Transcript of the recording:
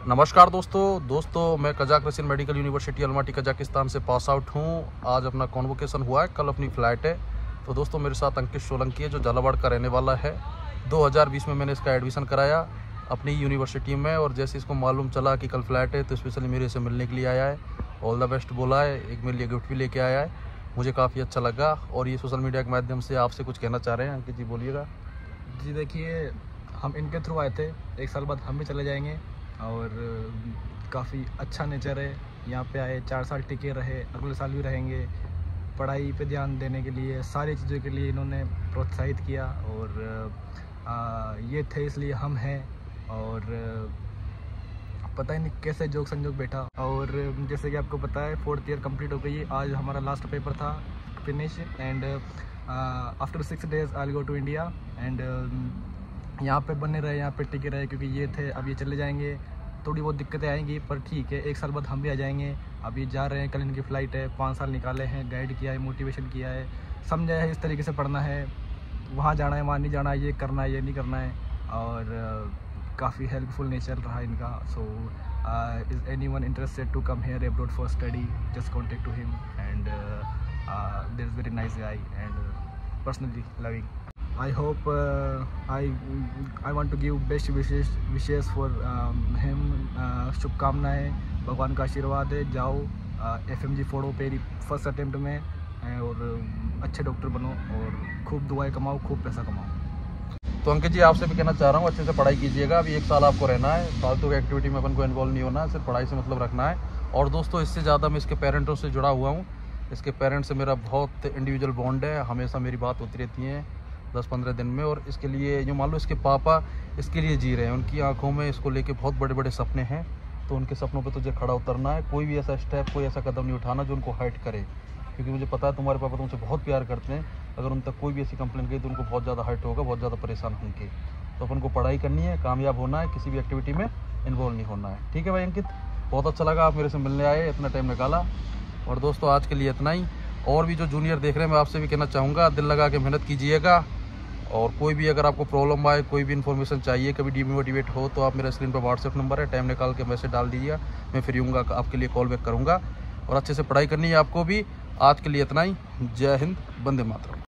नमस्कार दोस्तों मैं Kazakh Russian medical university Almaty Kazakhstan से पास आउट हूँ। आज अपना कॉन्वोकेशन हुआ है, कल अपनी फ़्लाइट है। तो दोस्तों मेरे साथ अंकित सोलंकी है जो झालावाड़ का रहने वाला है। 2020 में मैंने इसका एडमिशन कराया अपनी यूनिवर्सिटी में, और जैसे इसको मालूम चला कि कल फ़्लाइट है तो स्पेशली मेरे से मिलने के लिए आया है। ऑल द बेस्ट बोला है, एक मेरे लिए गिफ्ट भी लेके आया है। मुझे काफ़ी अच्छा लगा और ये सोशल मीडिया के माध्यम से आपसे कुछ कहना चाह रहे हैं। अंकित जी बोलिएगा। जी देखिए, हम इनके थ्रू आए थे, 1 साल बाद हम भी चले जाएंगे और काफ़ी अच्छा नेचर है। यहाँ पे आए 4 साल टिके रहे, अगले साल भी रहेंगे। पढ़ाई पे ध्यान देने के लिए, सारी चीज़ों के लिए इन्होंने प्रोत्साहित किया और ये थे इसलिए हम हैं। और पता ही नहीं कैसे जोक संजोग बैठा। और जैसे कि आपको पता है 4th ईयर कंप्लीट हो गई। आज हमारा लास्ट पेपर था finish and after 6 days I will go to India and यहाँ पे बने रहे, यहाँ पे टिके रहे क्योंकि ये थे। अब ये चले जाएंगे, थोड़ी बहुत दिक्कतें आएंगी पर ठीक है, 1 साल बाद हम भी आ जाएंगे। अभी जा रहे हैं, कल इनकी फ़्लाइट है। 5 साल निकाले हैं, गाइड किया है, मोटिवेशन किया है, समझाया है इस तरीके से पढ़ना है, वहाँ जाना है, वहाँ नहीं जाना है, ये करना है, ये नहीं करना है। और काफ़ी हेल्पफुल नेचर रहा इनका। So is anyone interested to come here abroad for study, just contact to him and there is very nice guy and personally loving. I hope I want to give best wishes for him। शुभकामनाएं, भगवान का आशीर्वाद है। जाओ FMG फोड़ो पेरी first attempt में और अच्छे डॉक्टर बनो और खूब दुआएं कमाओ, खूब पैसा कमाओ। तो अंकित जी आपसे भी कहना चाह रहा हूँ, अच्छे से पढ़ाई कीजिएगा। अभी 1 साल आपको रहना है, फालतू की एक्टिविटी में अपन को इन्वॉल्व नहीं होना है, सिर्फ पढ़ाई से मतलब रखना है। और दोस्तों इससे ज़्यादा मैं इसके पेरेंट्स से जुड़ा हुआ हूँ। इसके पेरेंट्स से मेरा बहुत इंडिविजुअल बॉन्ड है, हमेशा मेरी बात होती रहती है 10-15 दिन में। और इसके लिए जो मान लो इसके पापा इसके लिए जी रहे हैं, उनकी आंखों में इसको लेके बहुत बड़े बड़े सपने हैं। तो उनके सपनों पे तुझे खड़ा उतरना है। कोई भी ऐसा स्टेप, कोई ऐसा कदम नहीं उठाना जो उनको हर्ट करे, क्योंकि मुझे पता है तुम्हारे पापा तुमसे बहुत प्यार करते हैं। अगर उन तक कोई भी ऐसी कंप्लेंट गई तो उनको बहुत ज़्यादा हर्ट होगा, बहुत ज़्यादा परेशान होंगे। तो अपन को पढ़ाई करनी है, कामयाब होना है, किसी भी एक्टिविटी में इन्वॉल्व नहीं होना है। ठीक है भाई अंकित, बहुत अच्छा लगा आप मेरे से मिलने आए, इतना टाइम निकाला। और दोस्तों आज के लिए इतना ही। और भी जो जूनियर देख रहे हैं, मैं आपसे भी कहना चाहूँगा, दिल लगा के मेहनत कीजिएगा। और कोई भी अगर आपको प्रॉब्लम आए, कोई भी इन्फॉर्मेशन चाहिए, कभी डिमोटिवेट हो, तो आप मेरा स्क्रीन पर व्हाट्सएप नंबर है, टाइम निकाल के मैसेज डाल दीजिए, मैं फ्री हूँगा, आपके लिए कॉल बैक करूँगा। और अच्छे से पढ़ाई करनी है आपको भी। आज के लिए इतना ही। जय हिंद, वंदे मातरम।